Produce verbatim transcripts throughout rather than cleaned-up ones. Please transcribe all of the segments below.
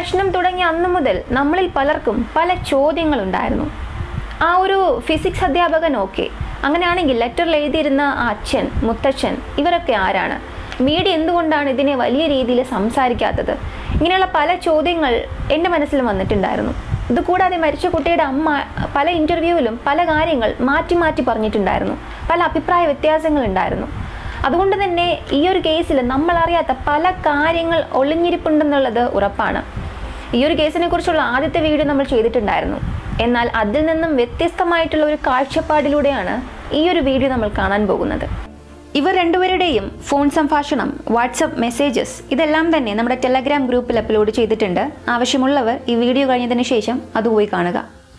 പ്രശ്നം തുടങ്ങിയ അന്നു മുതൽ നമ്മളിൽ പലർക്കും പല ചോദ്യങ്ങളുണ്ടായിരുന്നു. ആ ഒരു ഫിസിക്സ് അധ്യാപകൻ ഓക്കെ, അങ്ങനെയാണെങ്കിൽ ലെറ്ററിൽ എഴുതിയിരുന്ന ആ അച്ഛൻ, മുത്തച്ഛൻ, ഇവരൊക്കെ ആരാണ്? മീഡിയ എന്തുകൊണ്ടാണ് ഇതിനെ വലിയ രീതിയിൽ സംസാരിക്കാത്തത്? ഇങ്ങനെയുള്ള പല ചോദ്യങ്ങൾ എൻ്റെ മനസ്സിൽ വന്നിട്ടുണ്ടായിരുന്നു. ഇതുകൂടാതെ മരിച്ച കുട്ടിയുടെ അമ്മ പല ഇൻ്റർവ്യൂവിലും പല കാര്യങ്ങൾ മാറ്റി മാറ്റി പറഞ്ഞിട്ടുണ്ടായിരുന്നു. പല അഭിപ്രായ വ്യത്യാസങ്ങൾ ഉണ്ടായിരുന്നു. അതുകൊണ്ട് തന്നെ ഈ ഒരു കേസിൽ നമ്മളറിയാത്ത പല കാര്യങ്ങൾ ഒളിഞ്ഞിരിപ്പുണ്ടെന്നുള്ളത് ഉറപ്പാണ്. ഈ ഒരു കേസിനെ കുറിച്ചുള്ള ആദ്യത്തെ വീഡിയോ നമ്മൾ ചെയ്തിട്ടുണ്ടായിരുന്നു. എന്നാൽ അതിൽ നിന്നും വ്യത്യസ്തമായിട്ടുള്ള ഒരു കാഴ്ചപ്പാടിലൂടെയാണ് ഈ ഒരു വീഡിയോ നമ്മൾ കാണാൻ പോകുന്നത്. ഇവർ രണ്ടുപേരുടെയും ഫോൺ സംഭാഷണം, വാട്സപ്പ് മെസ്സേജസ് ഇതെല്ലാം തന്നെ നമ്മുടെ ടെലഗ്രാം ഗ്രൂപ്പിൽ അപ്ലോഡ് ചെയ്തിട്ടുണ്ട്. ആവശ്യമുള്ളവർ ഈ വീഡിയോ കഴിഞ്ഞതിന് ശേഷം അത് പോയി കാണുക.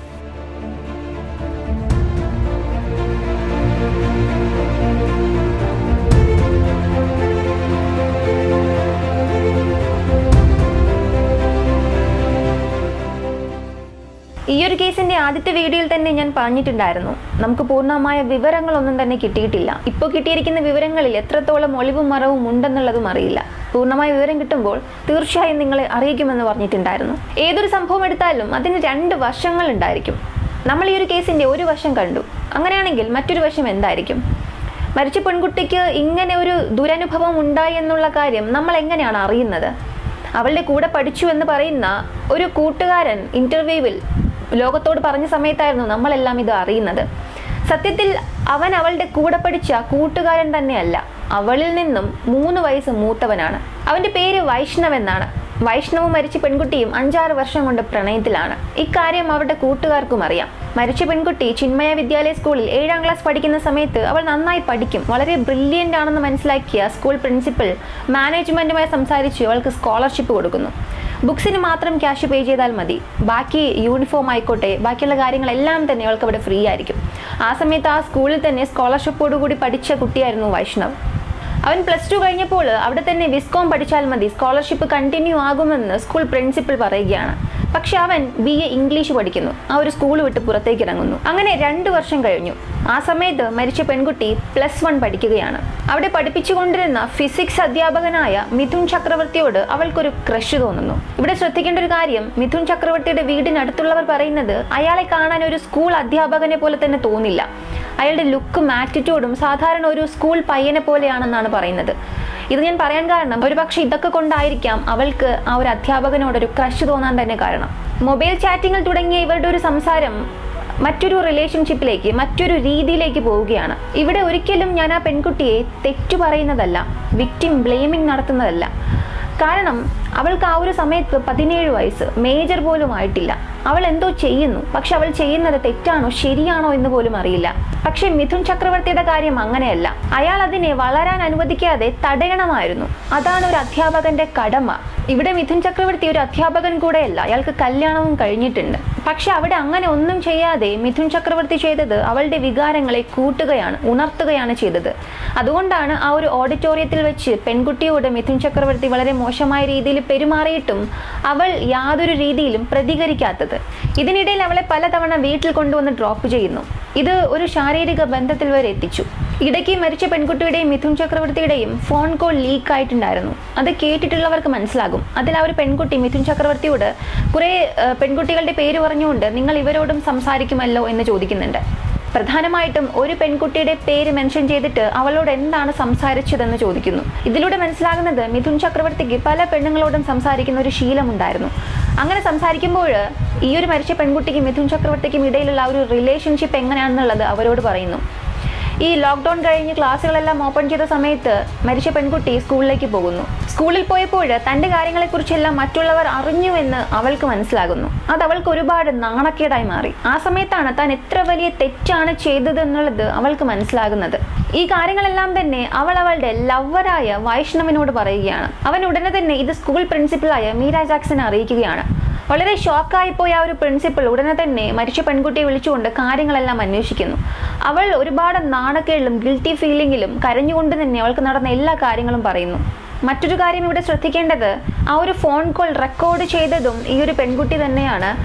ഈ ഒരു കേസിന്റെ ആദ്യത്തെ വീഡിയോയിൽ തന്നെ ഞാൻ പറഞ്ഞിട്ടുണ്ടായിരുന്നു, നമുക്ക് പൂർണ്ണമായ വിവരങ്ങളൊന്നും തന്നെ കിട്ടിയിട്ടില്ല. ഇപ്പോൾ കിട്ടിയിരിക്കുന്ന വിവരങ്ങളിൽ എത്രത്തോളം ഒളിവും മറവും ഉണ്ടെന്നുള്ളതും അറിയില്ല. പൂർണ്ണമായ വിവരം കിട്ടുമ്പോൾ തീർച്ചയായും നിങ്ങളെ അറിയിക്കുമെന്ന് പറഞ്ഞിട്ടുണ്ടായിരുന്നു. ഏതൊരു സംഭവം എടുത്താലും അതിന് രണ്ട് വശങ്ങൾ ഉണ്ടായിരിക്കും. നമ്മൾ ഈ ഒരു കേസിന്റെ ഒരു വശം കണ്ടു. അങ്ങനെയാണെങ്കിൽ മറ്റൊരു വശം എന്തായിരിക്കും? മരിച്ച പെൺകുട്ടിക്ക് ഇങ്ങനെ ഒരു ദുരനുഭവം ഉണ്ടായി എന്നുള്ള കാര്യം നമ്മൾ എങ്ങനെയാണ് അറിയുന്നത്? അവളുടെ കൂടെ പഠിച്ചു എന്ന് പറയുന്ന ഒരു കൂട്ടുകാരൻ ഇന്റർവ്യൂവിൽ ലോകത്തോട് പറഞ്ഞ സമയത്തായിരുന്നു നമ്മളെല്ലാം ഇത് അറിയുന്നത്. സത്യത്തിൽ അവൻ അവളുടെ കൂടെ പഠിച്ച കൂട്ടുകാരൻ തന്നെയല്ല, അവളിൽ നിന്നും മൂന്ന് വയസ്സ് മൂത്തവനാണ്. അവൻ്റെ പേര് വൈഷ്ണവ് എന്നാണ്. വൈഷ്ണവും മരിച്ച പെൺകുട്ടിയും അഞ്ചാറ് വർഷം കൊണ്ട് പ്രണയത്തിലാണ്. ഇക്കാര്യം അവരുടെ കൂട്ടുകാർക്കും അറിയാം. മരിച്ച പെൺകുട്ടി ചിന്മയ വിദ്യാലയ സ്കൂളിൽ ഏഴാം ക്ലാസ് പഠിക്കുന്ന സമയത്ത് അവൾ നന്നായി പഠിക്കും, വളരെ ബ്രില്യൻ്റ് ആണെന്ന് മനസ്സിലാക്കിയ സ്കൂൾ പ്രിൻസിപ്പൽ മാനേജ്മെൻറ്റുമായി സംസാരിച്ച് അവൾക്ക് സ്കോളർഷിപ്പ് കൊടുക്കുന്നു. ബുക്സിന് മാത്രം ക്യാഷ് പേ ചെയ്താൽ മതി, ബാക്കി യൂണിഫോം ആയിക്കോട്ടെ, ബാക്കിയുള്ള കാര്യങ്ങളെല്ലാം തന്നെ അവൾക്ക് അവിടെ ഫ്രീ ആയിരിക്കും. ആ സമയത്ത് ആ സ്കൂളിൽ തന്നെ സ്കോളർഷിപ്പോടുകൂടി പഠിച്ച കുട്ടിയായിരുന്നു വൈഷ്ണവ്. അവൻ പ്ലസ് ടു കഴിഞ്ഞപ്പോൾ അവിടെ തന്നെ വിസ്കോം പഠിച്ചാൽ മതി, സ്കോളർഷിപ്പ് കണ്ടിന്യൂ ആകുമെന്ന് സ്കൂൾ പ്രിൻസിപ്പൽ പറയുകയാണ്. പക്ഷെ അവൻ ബി എ ഇംഗ്ലീഷ് പഠിക്കുന്നു, ആ ഒരു സ്കൂൾ വിട്ട് പുറത്തേക്ക് ഇറങ്ങുന്നു. അങ്ങനെ രണ്ട് വർഷം കഴിഞ്ഞു. ആ സമയത്ത് മരിച്ച പെൺകുട്ടി പ്ലസ് വൺ പഠിക്കുകയാണ്. അവിടെ പഠിപ്പിച്ചുകൊണ്ടിരുന്ന ഫിസിക്സ് അധ്യാപകനായ മിഥുൻ ചക്രവർത്തിയോട് അവൾക്കൊരു ക്രഷ് തോന്നുന്നു. ഇവിടെ ശ്രദ്ധിക്കേണ്ട ഒരു കാര്യം, മിഥുൻ ചക്രവർത്തിയുടെ വീടിനടുത്തുള്ളവർ പറയുന്നത് അയാളെ കാണാൻ ഒരു സ്കൂൾ അധ്യാപകനെ പോലെ തന്നെ തോന്നില്ല. അയാളുടെ ലുക്കും ആറ്റിറ്റ്യൂഡും സാധാരണ ഒരു സ്കൂൾ പയ്യനെ പോലെയാണെന്നാണ് പറയുന്നത്. ഇത് ഞാൻ പറയാൻ കാരണം ഒരുപക്ഷെ ഇതൊക്കെ കൊണ്ടായിരിക്കാം അവൾക്ക് ആ ഒരു അധ്യാപകനോടൊരു ക്രഷ് തോന്നാൻ തന്നെ കാരണം. മൊബൈൽ ചാറ്റിങ്ങിൽ തുടങ്ങിയ ഇവരുടെ ഒരു സംസാരം മറ്റൊരു റിലേഷൻഷിപ്പിലേക്ക്, മറ്റൊരു രീതിയിലേക്ക് പോവുകയാണ്. ഇവിടെ ഒരിക്കലും ഞാൻ ആ പെൺകുട്ടിയെ തെറ്റു പറയുന്നതല്ല, വിക്ടിം ബ്ലെയിമിങ് നടത്തുന്നതല്ല. കാരണം അവൾക്ക് ആ ഒരു സമയത്ത് പതിനേഴ് വയസ്സ്, മേജർ പോലും ആയിട്ടില്ല. അവൾ എന്തോ ചെയ്യുന്നു, പക്ഷെ അവൾ ചെയ്യുന്നത് തെറ്റാണോ ശരിയാണോ എന്ന് പോലും അറിയില്ല. പക്ഷെ മിഥുൻ ചക്രവർത്തിയുടെ കാര്യം അങ്ങനെയല്ല. അയാൾ അതിനെ വളരാൻ അനുവദിക്കാതെ തടയണമായിരുന്നു. അതാണ് ഒരു അധ്യാപകന്റെ കടമ. ഇവിടെ മിഥുൻ ചക്രവർത്തി ഒരു അധ്യാപകൻ കൂടെയല്ല, അയാൾക്ക് കല്യാണവും കഴിഞ്ഞിട്ടുണ്ട്. പക്ഷെ അവിടെ അങ്ങനെ ഒന്നും ചെയ്യാതെ മിഥുൻ ചക്രവർത്തി ചെയ്തത് അവളുടെ വികാരങ്ങളെ കൂട്ടുകയാണ്, ഉണർത്തുകയാണ് ചെയ്തത്. അതുകൊണ്ടാണ് ആ ഒരു ഓഡിറ്റോറിയത്തിൽ വെച്ച് പെൺകുട്ടിയോട് മിഥുൻ ചക്രവർത്തി വളരെ മോശമായ രീതിയിൽ പെരുമാറിയിട്ടും അവൾ യാതൊരു രീതിയിലും പ്രതികരിക്കാത്തത്. ഇതിനിടയിൽ അവളെ പലതവണ വീട്ടിൽ കൊണ്ടുവന്ന് ഡ്രോപ്പ് ചെയ്യുന്നു. ഇത് ഒരു ശാരീരിക ബന്ധത്തിൽ വരെ എത്തിച്ചു. ഇടയ്ക്ക് മരിച്ച പെൺകുട്ടിയുടെയും മിഥുൻ ചക്രവർത്തിയുടെയും ഫോൺ കോൾ ലീക്ക് ആയിട്ടുണ്ടായിരുന്നു. അത് കേട്ടിട്ടുള്ളവർക്ക് മനസ്സിലാകും. അതിൽ ആ ഒരു പെൺകുട്ടി മിഥുൻ ചക്രവർത്തിയോട് കുറേ പെൺകുട്ടികളുടെ പേര് പറഞ്ഞുകൊണ്ട് നിങ്ങൾ ഇവരോടും സംസാരിക്കുമല്ലോ എന്ന് ചോദിക്കുന്നുണ്ട്. പ്രധാനമായിട്ടും ഒരു പെൺകുട്ടിയുടെ പേര് മെൻഷൻ ചെയ്തിട്ട് അവളോട് എന്താണ് സംസാരിച്ചതെന്ന് ചോദിക്കുന്നു. ഇതിലൂടെ മനസ്സിലാകുന്നത് മിഥുൻ ചക്രവർത്തിക്ക് പല പെണ്ണുങ്ങളോടും സംസാരിക്കുന്ന ഒരു ശീലമുണ്ടായിരുന്നു. അങ്ങനെ സംസാരിക്കുമ്പോൾ ഈ ഒരു മരിച്ച പെൺകുട്ടിക്കും മിഥുൻ ചക്രവർത്തിക്കും ഇടയിലുള്ള ആ ഒരു റിലേഷൻഷിപ്പ് എങ്ങനെയാണെന്നുള്ളത് അവരോട് പറയുന്നു. ഈ ലോക്ക്ഡൗൺ കഴിഞ്ഞ് ക്ലാസ്സുകളെല്ലാം ഓപ്പൺ ചെയ്ത സമയത്ത് മരിച്ച പെൺകുട്ടി സ്കൂളിലേക്ക് പോകുന്നു. സ്കൂളിൽ പോയപ്പോൾ തൻ്റെ കാര്യങ്ങളെക്കുറിച്ചെല്ലാം മറ്റുള്ളവർ അറിഞ്ഞുവെന്ന് അവൾക്ക് മനസ്സിലാകുന്നു. അത് അവൾക്ക് ഒരുപാട് നാണക്കേടായി മാറി. ആ സമയത്താണ് താൻ എത്ര വലിയ തെറ്റാണ് ചെയ്തതെന്നുള്ളത് അവൾക്ക് മനസ്സിലാകുന്നത്. ഈ കാര്യങ്ങളെല്ലാം തന്നെ അവൾ അവളുടെ ലവറായ വൈഷ്ണവിനോട് പറയുകയാണ്. അവൻ ഉടനെ തന്നെ ഇത് സ്കൂൾ പ്രിൻസിപ്പലായ മീര ജാക്സനെ അറിയിക്കുകയാണ്. വളരെ ഷോക്കായിപ്പോയ ആ ഒരു പ്രിൻസിപ്പൽ ഉടനെ തന്നെ മരിച്ച പെൺകുട്ടിയെ വിളിച്ചുകൊണ്ട് കാര്യങ്ങളെല്ലാം അന്വേഷിക്കുന്നു. അവൾ ഒരുപാട് നാണക്കേടിലും ഗിൽറ്റി ഫീലിംഗിലും കരഞ്ഞുകൊണ്ട് തന്നെ അവൾക്ക് നടന്ന എല്ലാ കാര്യങ്ങളും പറയുന്നു. മറ്റൊരു കാര്യം ഇവിടെ ശ്രദ്ധിക്കേണ്ടത്, ആ ഒരു ഫോൺ കോൾ റെക്കോർഡ് ചെയ്തതും ഈ ഒരു പെൺകുട്ടി തന്നെയാണ്.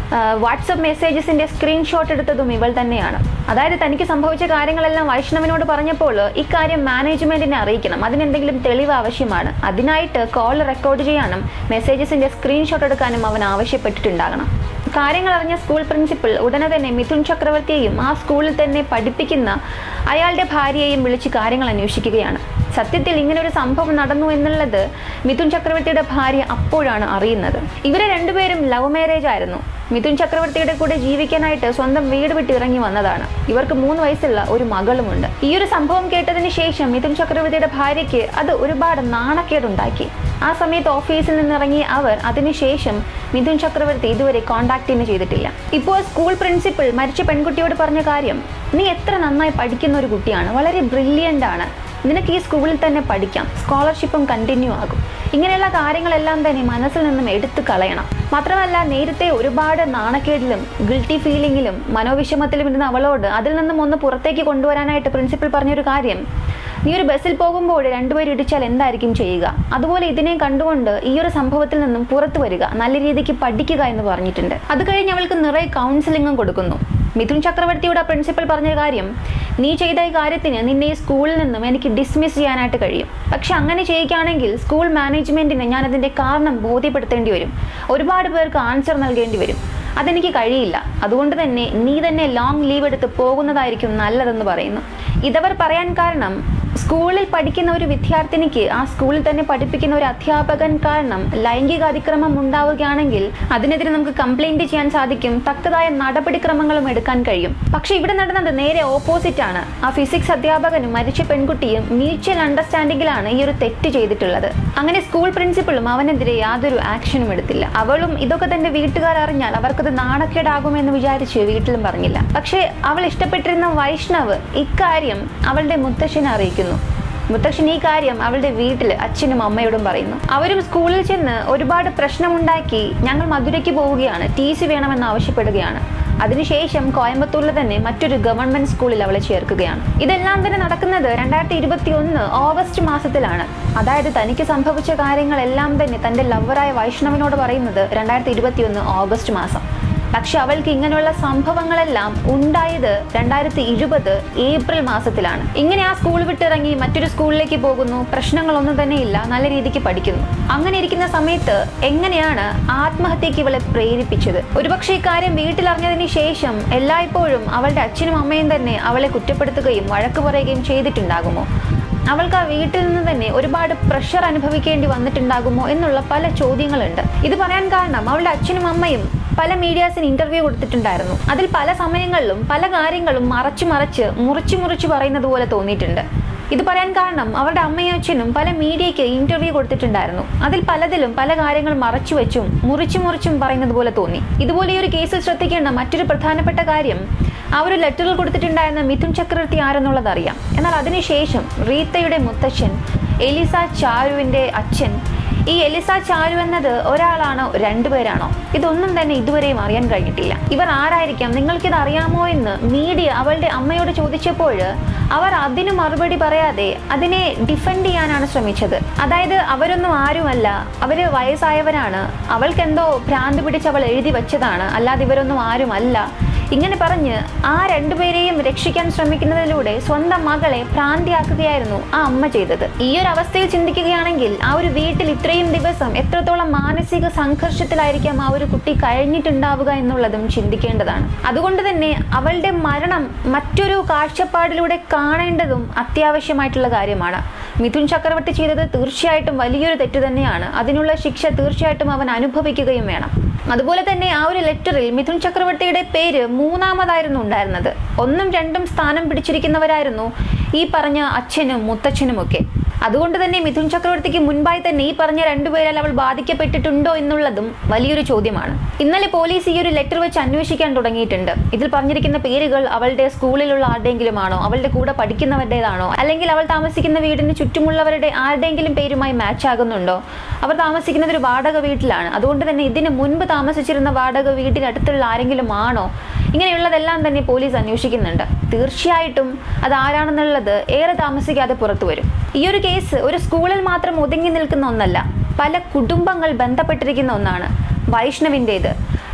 വാട്സപ്പ് മെസ്സേജസിന്റെ സ്ക്രീൻഷോട്ട് എടുത്തതും ഇവൾ തന്നെയാണ്. അതായത് തനിക്ക് സംഭവിച്ച കാര്യങ്ങളെല്ലാം വൈഷ്ണവിനോട് പറഞ്ഞപ്പോൾ ഇക്കാര്യം മാനേജ്മെന്റിനെ അറിയിക്കണം, അതിനെന്തെങ്കിലും തെളിവ് ആവശ്യമാണ്, അതിനായിട്ട് കോൾ റെക്കോർഡ് ചെയ്യാനും മെസ്സേജസിന്റെ സ്ക്രീൻഷോട്ട് എടുക്കാനും അവൻ ആവശ്യപ്പെട്ടിട്ടുണ്ടാകണം. കാര്യങ്ങൾ അറിഞ്ഞ സ്കൂൾ പ്രിൻസിപ്പൽ ഉടനെ തന്നെ മിഥുൻ ചക്രവർത്തിയെയും ആ സ്കൂളിൽ തന്നെ പഠിപ്പിക്കുന്ന അയാളുടെ ഭാര്യയെയും വിളിച്ച് കാര്യങ്ങൾ അന്വേഷിക്കുകയാണ്. സത്യത്തിൽ ഇങ്ങനെ ഒരു സംഭവം നടന്നു എന്നുള്ളത് മിഥുൻ ചക്രവർത്തിയുടെ ഭാര്യ അപ്പോഴാണ് അറിയുന്നത്. ഇവരെ രണ്ടുപേരും ലവ് മാരേജ് ആയിരുന്നു. മിഥുൻ ചക്രവർത്തിയുടെ കൂടെ ജീവിക്കാനായിട്ട് സ്വന്തം വീട് വിട്ട് ഇറങ്ങി വന്നതാണ്. ഇവർക്ക് മൂന്ന് വയസ്സുള്ള ഒരു മകളുമുണ്ട്. ഈ ഒരു സംഭവം കേട്ടതിന് ശേഷം മിഥുൻ ചക്രവർത്തിയുടെ ഭാര്യയ്ക്ക് അത് ഒരുപാട് നാണക്കേടുണ്ടാക്കി. ആ സമയത്ത് ഓഫീസിൽ നിന്നിറങ്ങിയ അവർ അതിനുശേഷം മിഥുൻ ചക്രവർത്തി ഇതുവരെ കോണ്ടാക്ട് തന്നെ ചെയ്തിട്ടില്ല. ഇപ്പോൾ സ്കൂൾ പ്രിൻസിപ്പൽ മരിച്ച പെൺകുട്ടിയോട് പറഞ്ഞ കാര്യം, നീ എത്ര നന്നായി പഠിക്കുന്ന ഒരു കുട്ടിയാണ്, വളരെ ബ്രില്യൻ്റ് ആണ്, നിനക്ക് ഈ സ്കൂളിൽ തന്നെ പഠിക്കാം, സ്കോളർഷിപ്പും കണ്ടിന്യൂ ആകും. ഇങ്ങനെയുള്ള കാര്യങ്ങളെല്ലാം തന്നെ മനസ്സിൽ നിന്നും എടുത്തു കളയണം. മാത്രമല്ല നേരത്തെ ഒരുപാട് നാണക്കേടിലും ഗിൽറ്റി ഫീലിംഗിലും മനോവിഷമത്തിലും ഇരുന്ന അവളോട് അതിൽ നിന്നും ഒന്ന് പുറത്തേക്ക് കൊണ്ടുവരാനായിട്ട് പ്രിൻസിപ്പൽ പറഞ്ഞൊരു കാര്യം, നീ ഒരു ബസ്സിൽ പോകുമ്പോൾ രണ്ടുപേരും ഇടിച്ചാൽ എന്തായിരിക്കും ചെയ്യുക, അതുപോലെ ഇതിനെ കണ്ടുകൊണ്ട് ഈ ഒരു സംഭവത്തിൽ നിന്നും പുറത്തു വരിക, നല്ല രീതിക്ക് പഠിക്കുക എന്ന് പറഞ്ഞിട്ടുണ്ട്. അത് കഴിഞ്ഞ് അവൾക്ക് നിറയെ കൗൺസിലിംഗും കൊടുക്കുന്നു. മിഥുൻ ചക്രവർത്തിയുടെ പ്രിൻസിപ്പൽ പറഞ്ഞ കാര്യം, നീ ചെയ്ത ഈ കാര്യത്തിന് നിന്നെ ഈ സ്കൂളിൽ നിന്നും എനിക്ക് ഡിസ്മിസ് ചെയ്യാനായിട്ട് കഴിയും, പക്ഷെ അങ്ങനെ ചെയ്യുകയാണെങ്കിൽ സ്കൂൾ മാനേജ്മെന്റിന് ഞാൻ അതിൻ്റെ കാരണം ബോധ്യപ്പെടുത്തേണ്ടി വരും, ഒരുപാട് പേർക്ക് ആൻസർ നൽകേണ്ടി വരും, അതെനിക്ക് കഴിയില്ല, അതുകൊണ്ട് തന്നെ നീ തന്നെ ലോങ് ലീവ് എടുത്ത് പോകുന്നതായിരിക്കും നല്ലതെന്ന് പറയുന്നു. ഇതവർ പറയാൻ കാരണം, സ്കൂളിൽ പഠിക്കുന്ന ഒരു വിദ്യാർത്ഥിനിക്ക് ആ സ്കൂളിൽ തന്നെ പഠിപ്പിക്കുന്ന ഒരു അധ്യാപകൻ കാരണം ലൈംഗിക അതിക്രമം ഉണ്ടാവുകയാണെങ്കിൽ അതിനെതിരെ നമുക്ക് കംപ്ലൈന്റ് ചെയ്യാൻ സാധിക്കും, തക്കതായ നടപടിക്രമങ്ങളും എടുക്കാൻ കഴിയും. പക്ഷെ ഇവിടെ നടന്നത് നേരെ ഓപ്പോസിറ്റ് ആണ്. ആ ഫിസിക്സ് അധ്യാപകനും മരിച്ച പെൺകുട്ടിയും മ്യൂച്വൽ അണ്ടർസ്റ്റാൻഡിങ്ങിലാണ് ഈ ഒരു തെറ്റ് ചെയ്തിട്ടുള്ളത്. അങ്ങനെ സ്കൂൾ പ്രിൻസിപ്പളും അവനെതിരെ യാതൊരു ആക്ഷനും എടുത്തില്ല. അവളും ഇതൊക്കെ തന്റെ വീട്ടുകാർ അറിഞ്ഞാൽ അവർക്കത് നാണക്കേടാകുമെന്ന് വിചാരിച്ച് വീട്ടിലും പറഞ്ഞില്ല. പക്ഷെ അവൾ ഇഷ്ടപ്പെട്ടിരുന്ന വൈഷ്ണവ് ഇക്കാര്യം അവളുടെ മുത്തശ്ശനെ അറിയിക്കുന്നു. മുത്തശ്ശൻ ഈ കാര്യം അവളുടെ വീട്ടിൽ അച്ഛനും അമ്മയോടും പറയുന്നു. അവരും സ്കൂളിൽ ചെന്ന് ഒരുപാട് പ്രശ്നമുണ്ടാക്കി ഞങ്ങൾ മധുരയ്ക്ക് പോവുകയാണ്, ടി സി വേണമെന്ന് ആവശ്യപ്പെടുകയാണ്. അതിനുശേഷം കോയമ്പത്തൂരിൽ തന്നെ മറ്റൊരു ഗവൺമെന്റ് സ്കൂളിൽ അവളെ ചേർക്കുകയാണ്. ഇതെല്ലാം തന്നെ നടക്കുന്നത് രണ്ടായിരത്തി ഇരുപത്തി ഒന്ന് ഓഗസ്റ്റ് മാസത്തിലാണ്. അതായത് തനിക്ക് സംഭവിച്ച കാര്യങ്ങളെല്ലാം തന്നെ തന്റെ ലവറായ വൈഷ്ണവിനോട് പറയുന്നത് രണ്ടായിരത്തി ഇരുപത്തി ഒന്ന് ഓഗസ്റ്റ് മാസം. പക്ഷെ അവൾക്ക് ഇങ്ങനെയുള്ള സംഭവങ്ങളെല്ലാം ഉണ്ടായത് രണ്ടായിരത്തി ഇരുപത് ഏപ്രിൽ മാസത്തിലാണ്. ഇങ്ങനെ ആ സ്കൂൾ വിട്ടിറങ്ങി മറ്റൊരു സ്കൂളിലേക്ക് പോകുന്നു, പ്രശ്നങ്ങളൊന്നും തന്നെ ഇല്ല, നല്ല രീതിക്ക് പഠിക്കുന്നു. അങ്ങനെ ഇരിക്കുന്ന സമയത്ത് എങ്ങനെയാണ് ആത്മഹത്യക്ക് ഇവളെ പ്രേരിപ്പിച്ചത്? ഒരുപക്ഷെ ഇക്കാര്യം വീട്ടിലറിഞ്ഞതിന് ശേഷം എല്ലായ്പ്പോഴും അവളുടെ അച്ഛനും അമ്മയും തന്നെ അവളെ കുറ്റപ്പെടുത്തുകയും വഴക്ക് പറയുകയും ചെയ്തിട്ടുണ്ടാകുമോ? അവൾക്ക് ആ വീട്ടിൽ നിന്ന് തന്നെ ഒരുപാട് പ്രഷർ അനുഭവിക്കേണ്ടി വന്നിട്ടുണ്ടാകുമോ എന്നുള്ള പല ചോദ്യങ്ങളുണ്ട്. ഇത് പറയാൻ കാരണം അവളുടെ അച്ഛനും അമ്മയും പല മീഡിയാസിന് ഇന്റർവ്യൂ കൊടുത്തിട്ടുണ്ടായിരുന്നു. അതിൽ പല സമയങ്ങളിലും പല കാര്യങ്ങളും മറച്ചു മറച്ച് മുറിച്ചു മുറിച്ച് പറയുന്നത് പോലെ തോന്നിയിട്ടുണ്ട്. ഇത് പറയാൻ കാരണം അവരുടെ അമ്മയും അച്ഛനും പല മീഡിയയ്ക്ക് ഇന്റർവ്യൂ കൊടുത്തിട്ടുണ്ടായിരുന്നു. അതിൽ പലതിലും പല കാര്യങ്ങൾ മറച്ചു വെച്ചും മുറിച്ചു മുറിച്ചും പറയുന്നത് പോലെ തോന്നി. ഇതുപോലെ ഈ ഒരു കേസിൽ ശ്രദ്ധിക്കേണ്ട മറ്റൊരു പ്രധാനപ്പെട്ട കാര്യം, ആ ഒരു ലെറ്ററിൽ കൊടുത്തിട്ടുണ്ടായിരുന്ന മിഥുൻ ചക്രവർത്തി ആരെന്നുള്ളത് അറിയാം. എന്നാൽ അതിനുശേഷം റീത്തയുടെ മുത്തച്ഛൻ എലിസ ചാരുവിന്റെ അച്ഛൻ, ഈ എലിസ ചാരു എന്നത് ഒരാളാണോ രണ്ടുപേരാണോ? ഇതൊന്നും തന്നെ ഇതുവരെയും അറിയാൻ കഴിഞ്ഞിട്ടില്ല. ഇവർ ആരായിരിക്കാം, നിങ്ങൾക്കിത് അറിയാമോ എന്ന് മീഡിയ അവളുടെ അമ്മയോട് ചോദിച്ചപ്പോൾ അവർ അതിന് മറുപടി പറയാതെ അതിനെ ഡിഫെൻഡ് ചെയ്യാനാണ് ശ്രമിച്ചത്. അതായത് അവരൊന്നും ആരുമല്ല, അവര് വയസ്സായവരാണ്, അവൾക്കെന്തോ ഭ്രാന്ത് പിടിച്ച് അവൾ എഴുതി വെച്ചതാണ്, അല്ലാതെ ഇവരൊന്നും ആരുമല്ല, ഇങ്ങനെ പറഞ്ഞ് ആ രണ്ടുപേരെയും രക്ഷിക്കാൻ ശ്രമിക്കുന്നതിലൂടെ സ്വന്തം മകളെ ഭ്രാന്തിയാക്കുകയായിരുന്നു ആ അമ്മ ചെയ്തത്. ഈ ഒരു അവസ്ഥയിൽ ചിന്തിക്കുകയാണെങ്കിൽ ആ ഒരു വീട്ടിൽ ഇത്രയും ദിവസം എത്രത്തോളം മാനസിക സംഘർഷത്തിലായിരിക്കാം ആ ഒരു കുട്ടി കഴിഞ്ഞിട്ടുണ്ടാവുക എന്നുള്ളതും ചിന്തിക്കേണ്ടതാണ്. അതുകൊണ്ട് തന്നെ അവളുടെ മരണം മറ്റൊരു കാഴ്ചപ്പാടിലൂടെ കാണേണ്ടതും അത്യാവശ്യമായിട്ടുള്ള കാര്യമാണ്. മിഥുൻ ചക്രവർത്തി ചെയ്തത് തീർച്ചയായിട്ടും വലിയൊരു തെറ്റ് തന്നെയാണ്. അതിനുള്ള ശിക്ഷ തീർച്ചയായിട്ടും അവൻ അനുഭവിക്കുകയും വേണം. അതുപോലെ തന്നെ ആ ഒരു ലെറ്ററിൽ മിഥുൻ ചക്രവർത്തിയുടെ പേര് മൂന്നാമതായിരുന്നു ഉണ്ടായിരുന്നത്. ഒന്നും രണ്ടും സ്ഥാനം പിടിച്ചിരിക്കുന്നവരായിരുന്നു ഈ പറഞ്ഞ അച്ഛനും മുത്തച്ഛനുമൊക്കെ. അതുകൊണ്ട് തന്നെ മിഥുൻ ചക്രവർത്തിക്ക് മുൻപായി തന്നെ ഈ പറഞ്ഞ രണ്ടുപേരാൽ അവൾ ബാധിക്കപ്പെട്ടിട്ടുണ്ടോ എന്നുള്ളതും വലിയൊരു ചോദ്യമാണ്. ഇന്നലെ പോലീസ് ഈ ഒരു ലെറ്റർ വെച്ച് അന്വേഷിക്കാൻ തുടങ്ങിയിട്ടുണ്ട്. ഇതിൽ പറഞ്ഞിരിക്കുന്ന പേരുകൾ അവളുടെ സ്കൂളിലുള്ള ആരുടെയെങ്കിലും ആണോ, അവളുടെ കൂടെ പഠിക്കുന്നവരുടേതാണോ, അല്ലെങ്കിൽ അവൾ താമസിക്കുന്ന വീടിന് ചുറ്റുമുള്ളവരുടെ ആരുടെയെങ്കിലും പേരുമായി മാച്ച് ആകുന്നുണ്ടോ? അവർ താമസിക്കുന്നത് ഒരു വാടക വീട്ടിലാണ്. അതുകൊണ്ട് തന്നെ ഇതിന് മുൻപ് താമസിച്ചിരുന്ന വാടക വീട്ടിനടുത്തുള്ള ആരെങ്കിലും ആണോ? ഇങ്ങനെയുള്ളതെല്ലാം തന്നെ പോലീസ് അന്വേഷിക്കുന്നുണ്ട്. തീർച്ചയായിട്ടും അത് ആരാണെന്നുള്ളത് ഏറെ താമസിക്കാതെ പുറത്തു വരും. ഈ ഒരു കേസ് ഒരു സ്കൂളിൽ മാത്രം ഒതുങ്ങി നിൽക്കുന്ന ഒന്നല്ല, പല കുടുംബങ്ങൾ ബന്ധപ്പെട്ടിരിക്കുന്ന ഒന്നാണ്. വൈഷ്ണവിൻ്റേത്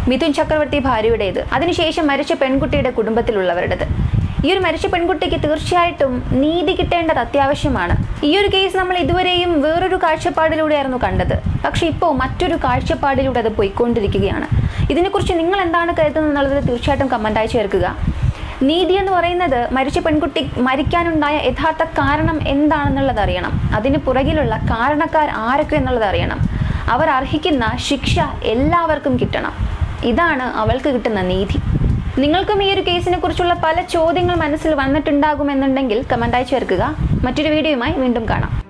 മിഥുൻ ചക്രവർത്തി ഭാര്യയുടേത്, അതിനുശേഷം മരിച്ച പെൺകുട്ടിയുടെ കുടുംബത്തിലുള്ളവരുടേത്. ഈ ഒരു മരിച്ച പെൺകുട്ടിക്ക് തീർച്ചയായിട്ടും നീതി കിട്ടേണ്ടത് അത്യാവശ്യമാണ്. ഈ ഒരു കേസ് നമ്മൾ ഇതുവരെയും വേറൊരു കാഴ്ചപ്പാടിലൂടെയായിരുന്നു കണ്ടത്. പക്ഷെ ഇപ്പോൾ മറ്റൊരു കാഴ്ചപ്പാടിലൂടെ അത് പോയിക്കൊണ്ടിരിക്കുകയാണ്. ഇതിനെക്കുറിച്ച് നിങ്ങൾ എന്താണ് കരുതുന്നത് എന്നുള്ളത് തീർച്ചയായിട്ടും കമൻറ്റായി ചേർക്കുക. നീതി എന്ന് പറയുന്നത് മരിച്ച പെൺകുട്ടി മരിക്കാനുണ്ടായ യഥാർത്ഥ കാരണം എന്താണെന്നുള്ളത് അറിയണം. അതിന് പുറകിലുള്ള കാരണക്കാർ ആരൊക്കെ എന്നുള്ളത് അറിയണം. അവർ അർഹിക്കുന്ന ശിക്ഷ എല്ലാവർക്കും കിട്ടണം. ഇതാണ് അവൾക്ക് കിട്ടുന്ന നീതി. നിങ്ങൾക്കും ഈ ഒരു കേസിനെ കുറിച്ചുള്ള പല ചോദ്യങ്ങൾ മനസ്സിൽ വന്നിട്ടുണ്ടാകുമെന്നുണ്ടെങ്കിൽ കമൻറ്റായി ചേർക്കുക. മറ്റൊരു വീഡിയോയുമായി വീണ്ടും കാണാം.